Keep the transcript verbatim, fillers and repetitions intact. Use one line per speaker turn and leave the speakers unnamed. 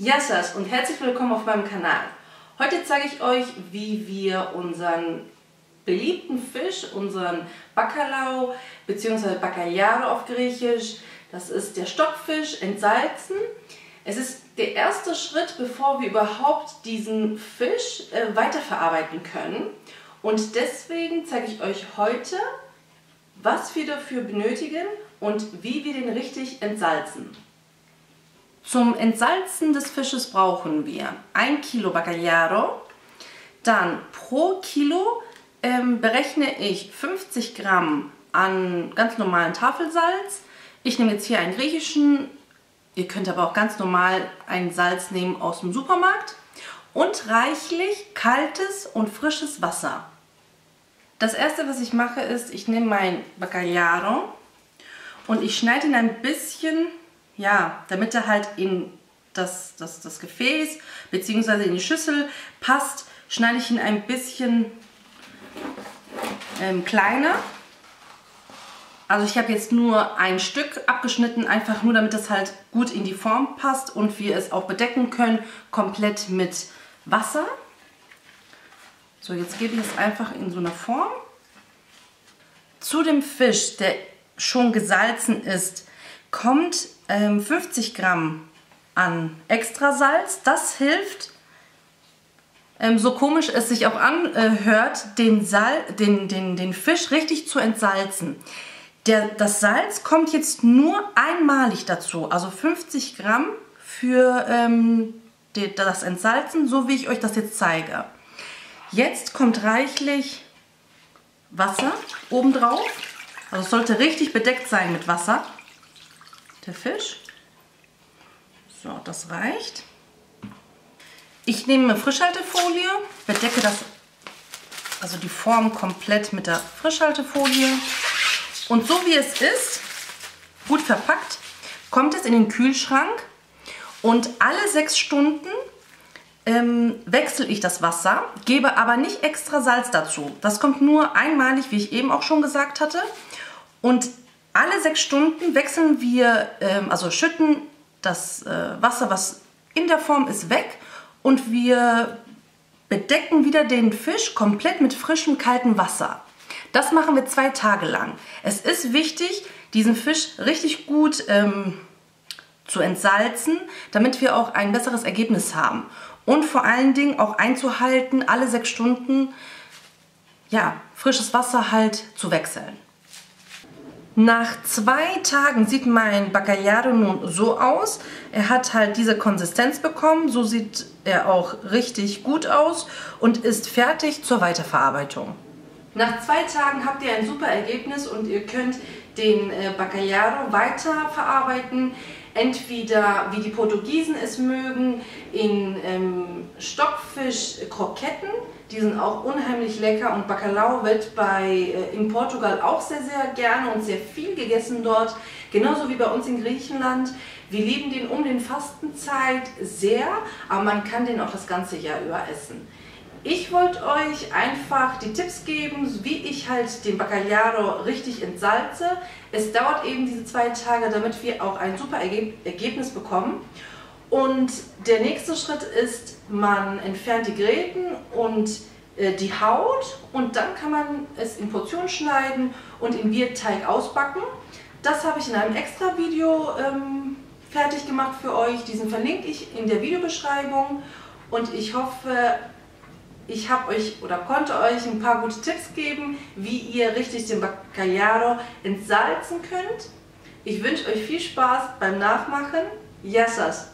Yassas und herzlich willkommen auf meinem Kanal. Heute zeige ich euch, wie wir unseren beliebten Fisch, unseren Bacalhau bzw. Bacalhau auf Griechisch, das ist der Stockfisch, entsalzen. Es ist der erste Schritt, bevor wir überhaupt diesen Fisch äh, weiterverarbeiten können. Und deswegen zeige ich euch heute, was wir dafür benötigen und wie wir den richtig entsalzen. Zum Entsalzen des Fisches brauchen wir ein Kilo Bacalhau, dann pro Kilo ähm, berechne ich fünfzig Gramm an ganz normalen Tafelsalz. Ich nehme jetzt hier einen griechischen, ihr könnt aber auch ganz normal ein Salz nehmen aus dem Supermarkt und reichlich kaltes und frisches Wasser. Das erste, was ich mache, ist, ich nehme mein Bacalhau und ich schneide ihn ein bisschen, ja, damit er halt in das, das, das Gefäß bzw. in die Schüssel passt, schneide ich ihn ein bisschen ähm, kleiner. Also ich habe jetzt nur ein Stück abgeschnitten, einfach nur damit es halt gut in die Form passt und wir es auch bedecken können, komplett mit Wasser. So, jetzt gebe ich es einfach in so einer Form. Zu dem Fisch, der schon gesalzen ist, kommt ähm, fünfzig Gramm an Extrasalz. Das hilft, ähm, so komisch es sich auch anhört, den, Sal den, den, den Fisch richtig zu entsalzen. Der, das Salz kommt jetzt nur einmalig dazu, also fünfzig Gramm für ähm, die, das Entsalzen, so wie ich euch das jetzt zeige. Jetzt kommt reichlich Wasser obendrauf, also es sollte richtig bedeckt sein mit Wasser. Der Fisch. So, das reicht. Ich nehme eine Frischhaltefolie, bedecke das, also die Form komplett mit der Frischhaltefolie. Und so wie es ist, gut verpackt, kommt es in den Kühlschrank und alle sechs Stunden ähm, wechsle ich das Wasser, gebe aber nicht extra Salz dazu. Das kommt nur einmalig, wie ich eben auch schon gesagt hatte. Und alle sechs Stunden wechseln wir, ähm, also schütten das äh, Wasser, was in der Form ist, weg und wir bedecken wieder den Fisch komplett mit frischem, kaltem Wasser. Das machen wir zwei Tage lang. Es ist wichtig, diesen Fisch richtig gut ähm, zu entsalzen, damit wir auch ein besseres Ergebnis haben. Und vor allen Dingen auch einzuhalten, alle sechs Stunden ja, frisches Wasser halt zu wechseln. Nach zwei Tagen sieht mein Bacalhau nun so aus. Er hat halt diese Konsistenz bekommen, so sieht er auch richtig gut aus und ist fertig zur Weiterverarbeitung. Nach zwei Tagen habt ihr ein super Ergebnis und ihr könnt den Bacalhau weiterverarbeiten. Entweder, wie die Portugiesen es mögen, in ähm, Stockfisch-Kroketten. Die sind auch unheimlich lecker und Bacalhau wird bei, äh, in Portugal auch sehr, sehr gerne und sehr viel gegessen dort. Genauso wie bei uns in Griechenland. Wir lieben den um den Fastenzeit sehr, aber man kann den auch das ganze Jahr über essen. Ich wollte euch einfach die Tipps geben, wie ich halt den Bacalhau richtig entsalze. Es dauert eben diese zwei Tage, damit wir auch ein super Ergebnis bekommen. Und der nächste Schritt ist, man entfernt die Gräten und äh, die Haut und dann kann man es in Portionen schneiden und in Bierteig ausbacken. Das habe ich in einem extra Video ähm, fertig gemacht für euch. Diesen verlinke ich in der Videobeschreibung und ich hoffe, ich habe euch oder konnte euch ein paar gute Tipps geben, wie ihr richtig den Bacalhau entsalzen könnt. Ich wünsche euch viel Spaß beim Nachmachen. Yassas!